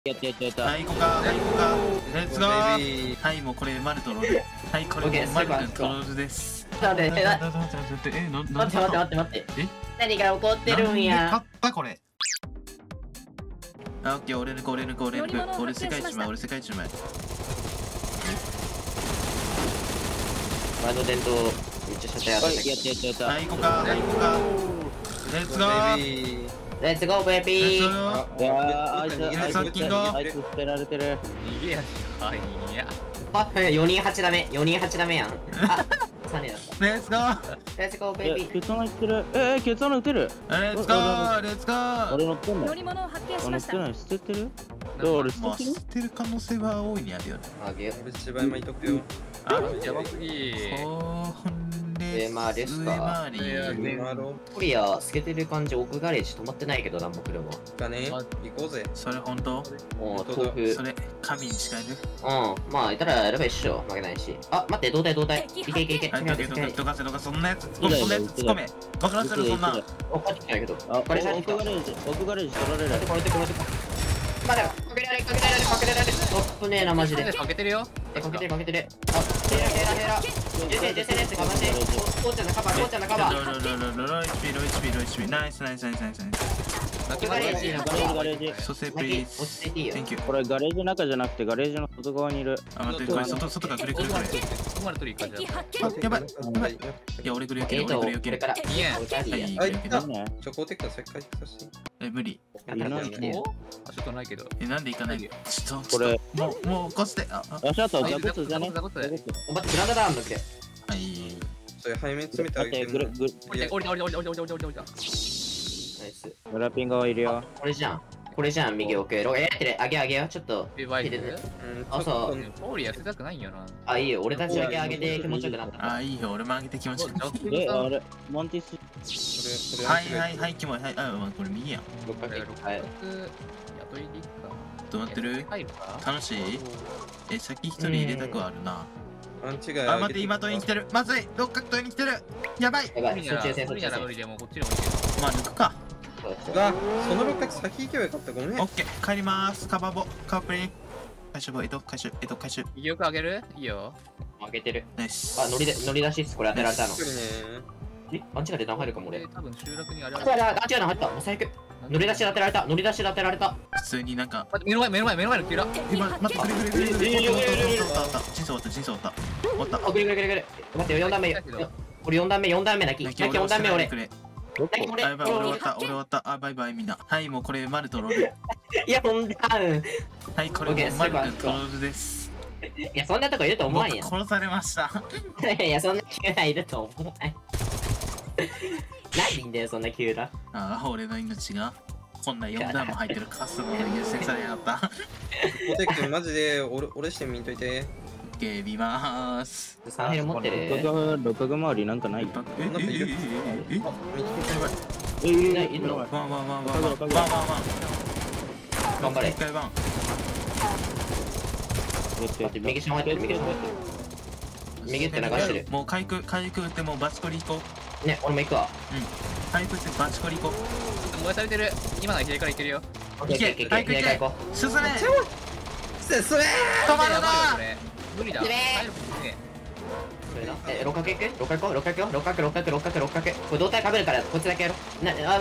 やったやったやった。 はい、行こうか、はい、行こうか。レッツゴー。はい、もうこれマルとロール。はい、これもうマル君とロールです。 待って待って待待って。何が起こってるんや。 勝ったこれ。あ、オッケー、俺抜く。俺世界一枚。 ワード伝統めっちゃ射程あったけど。 やった。 はい、行こうか、はい、行こうか。レッツゴー。 レッツゴーベイビー。 あいつ捨てられてる。 逃げやし。はい、いや。 あ、4人8ダメ。4人8ダメやん。あ、3人だった。 レッツゴー。 レッツゴーベイビー。 ケツ穴いってる。ケツ穴撃てる。 レッツゴー。レッツゴー。 俺乗ってんの。 乗り物を発見しました。 乗ってない。捨ててる。俺捨ててる。 捨てる可能性は大いにあるよね。 あげよ。 芝居巻いとくよ。 あ、 やばすぎ。 上回りですか。コリア透けてる感じ、奥ガレージ止まってないけど、何も車。 だね。行こうぜ。 それ本当？ もう豆腐。 それ神に誓える？ まあいたらやれば一緒。負けないし。あ、待って、胴体。いけ。 はい、どかせ、そんなやつ突っ込め。バカらせるそんな。 怒ってきたけど。 奥ガレージ取られる。 これ待て、かけられる。危ねえな、マジで。 かけてるよ。 かけてる。あ、ヘラ。ジェセネス頑張って。こうちゃんのカバー。 ロー HP。ナイス。 ガレージ。 ガレージ。 そしてプリーズ。 落ち着いていいよ。 これガレージの中じゃなくてガレージの外側にいる。 あ、待って、これ外がくれ。 ここまで取り行かじゃあ、やばい。いや、俺くれよける。 これから。 いいやん。 はい、 あ、いった。チョコテック再開させて。 無理。 あ、ちょっとないけど。 なんで行かないの？ちょっと、 これもう起こして。 あ、ちょっとザコツじゃね。 待って、グランダダウンだっけ。 はい。 それ背面詰めてあげて。 降りた。 ナイス。 グラピン側いるよ。 これじゃん、右奥。あげよ、ちょっと。あ、そう。 オーリー痩せたくないんよな。 あ、いいよ、俺たちだけあげて気持ちよくなった。 あ、いいよ、俺もあげて気持ちよくなった。 あれ、モンティス。 はい、キモい。はい、これ右やん。 はい。 雇いでいくか。 どうなってる？楽しい？先一人入れたくはあるな。 あ、待って、今問いに来てる。まずい、六角問いに来てる。やばい。 無理なら無理でもこっちでもいける。 まあ、抜くか。 その六角先行けばよかった。ごめん。 オッケー、帰ります。カバプリン。回収。 右奥あげる？いいよ。 あげてる。 ナイス。 あ、乗り出しっす。これ当てられたの。あんちが出たの入るかも俺。 多分集落にあれあ、違うの入った。もう最悪。乗り出しで当てられた。 普通になんか。 目の前のキラ。 今、待って、くれ。人相終わった。 あ、くれ。待ってよ、4段目。これ4段目泣き4段目俺。 俺終わった。あ、バイバイみんな。はい、もうこれマルとロール。 いや、4段。 はい、これもマル君とロールです。 いや、そんなとこいると思わんやん。 殺されました。 いや、そんなキューラいると思わん。ないんだよ、そんなキューラ。 ああ、俺の命がこんな4段も入ってるカスの優先されなかった。 ポテックマジで俺してみんといて。 オッケー、見まーす。 3ヘル持ってる。 六角周りなんかない。 いるの。 ワン。 頑張れ。 一回ワン。 右下入ってる。右って流してる。 もう回復打ってもうバチコリ行こう。ね、俺も行くわ。 回復してバチコリ行こう。 燃やされてる。今の左から行けるよ。 行け。進め。 止まるな。 無理だ。 六角行く？六角。これ胴体かぶるからこっちだけやろ。やった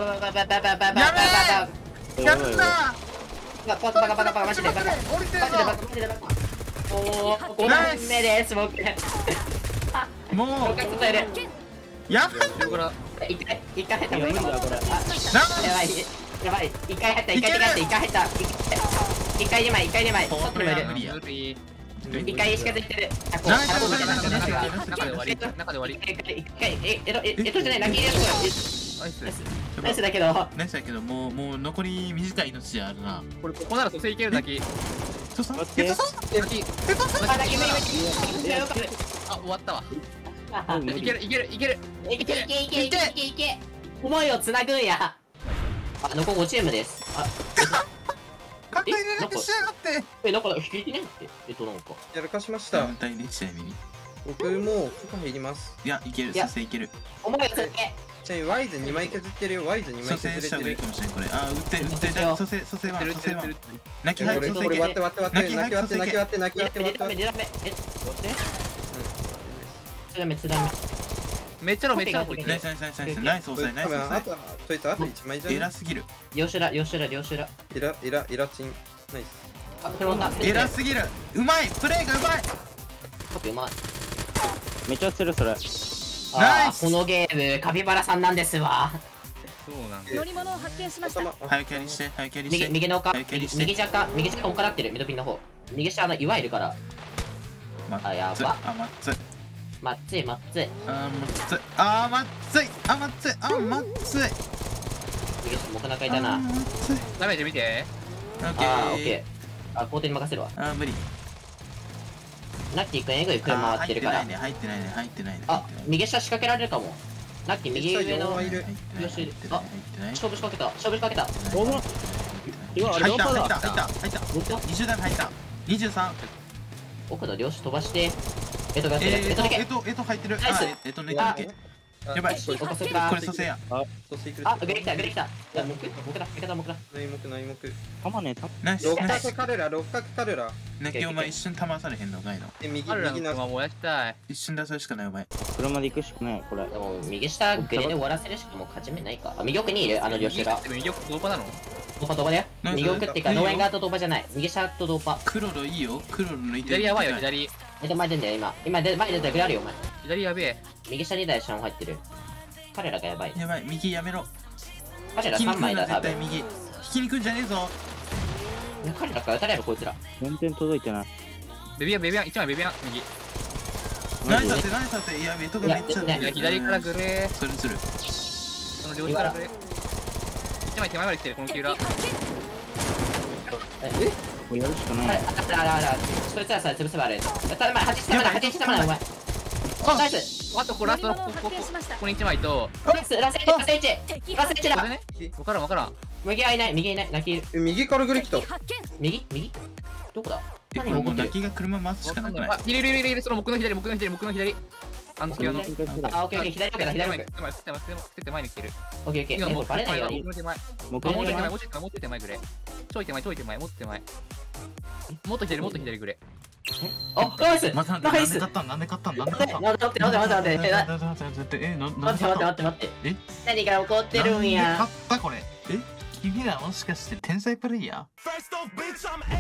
バカマジでバカ。おお、5段目です僕。 もうやばい。 一回入った。やばい。一回入った。一回2枚。一回近づいてる。 中で終わり。 じゃない、ラッキーナイスだけどもう残り短い命じゃあるな。 ここなら蘇生いけるだけ。 あ、終わったわ。いける。 思いをつなぐんや。あ、残り5チームです。 かっこいい連絡しやがって。 なんか引いてねって。なんかやらかしました。僕も負荷減ります。 いや、いける。蘇生いける。 思いをつなげ。 ちなみにワイズ2枚削ってるよ。ワイズ2枚蘇削れ生した方がいいてる。 かもしれんこれ。あ、撃って蘇生は蘇生は。泣き早く蘇生これ割って割って割って泣き早く蘇生泣き割って泣き 2 割って割って段目割って。 2段目2段目2段目めっちゃロめっちゃロこいつナイスナイスナイスナイスナイス蘇生ナイス蘇あとそいつあと1枚じゃん。 偉すぎる。 両手だ両手だ両手だイラチン。ナイス。 あこれ女偉すぎる。うまいプレーがうまい。 うまいめっちゃするそれ。 ナイスこのゲームカピバラさんなんですわそうなんだ。 乗り物を発見しました。 早くキャリーして早くキャリーして。 右の丘はいキャリーして右若干丘なってるミドピンの方右下いわゆるからあやばあまっつい。 まっついまっついあまっつい。あまっつい。あまっつい。あまっつい。 右下木中いたなまっつい。 ダメージ見て。 オッケー。 あーオッケーコーテに任せるわあ無理。 ナッキーくんえぐい車回ってるから入ってないね入ってないね。 あ右下仕掛けられるかもナッキー右上の右下入ってない入ってない入ってない。 勝負仕掛けた勝負仕掛けたおも今あれ入ったどこだ。 入った入った入った。20段入った。23。 奥の両手飛ばしてエトがやってるエトだけ入ってる。 ナイスあ抜けた抜け。やばい。 おかせかこれ蘇生や。 そしていく。 あグレ来たグレ来たいや木だ味方木だ内目内目。 たまねた。 ナイス六ナイス。 角彼ら六角彼ら。 ねきお前一瞬玉されへんのかいの。 右あるらの右な。 車燃やしたい。 一瞬出すしかないお前。 車で行くしかないこれ。 でも右下グレで終わらせるしかもう勝ち目ないかあ右奥にいるあの両手が右奥どこなの？ ドーパドーパだよなんか右奥っていうかいいよ農園側とドーパじゃない右下とドーパクロロいいよ。クロロ抜いて。 左やばいよ左。 前出んだよ今前出たらグレあるよお前左やべえ。 右下2台シャン入ってる彼らがやばいやばい右やめろ。 彼ら3 引きに来るな枚だ多分絶対右。引きに来るんじゃねえぞ。 彼らから撃たれるこいつら全然届いてない。 ベビアン1枚ベビアン右。 何させ何させ。いやベトがめっちゃ。 いやいや左からグレー。 それする。 その両手からグレー。1枚手前まで来てるこの黄色。 もうやるしかない。 あそいつらさ潰せばあれたま8まだ8まだお前ナイスあとこれラストのこここに1枚と。 ナイスラス1ラス1だこれね。わからんわからん。 右はいない泣きいる右からグレ来た。 右どこだこれもう泣きが車回すしかなくない。 あいるその木の左。あの隙間の。 あオッケー左奥だ左奥手前に来てる。 オッケーバレないようにもう手前もうもうちょい手前ぐらい。ちょい手前もっと手前。もっと左ぐらい。 あナイスまたなんで買ったんなんで買ったんなんで買ったん。 待ってえ何が起こってるんや買ったこれ。え君らもしかして天才プレイヤー。